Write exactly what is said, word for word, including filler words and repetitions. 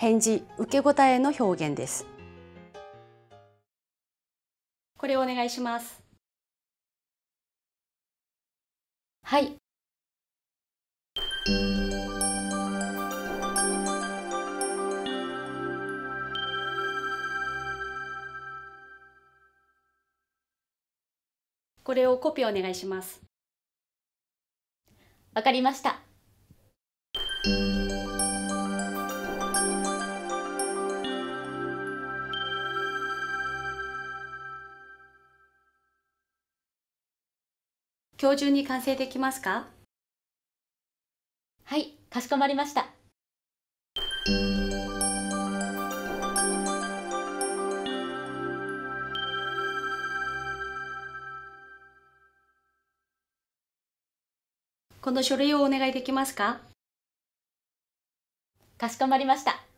返事、受け答えの表現です。 これをお願いします。 はい。 これをコピーお願いします。 わかりました。 今日中に完成できますか？ はい、かしこまりました。 この書類をお願いできますか？ かしこまりました。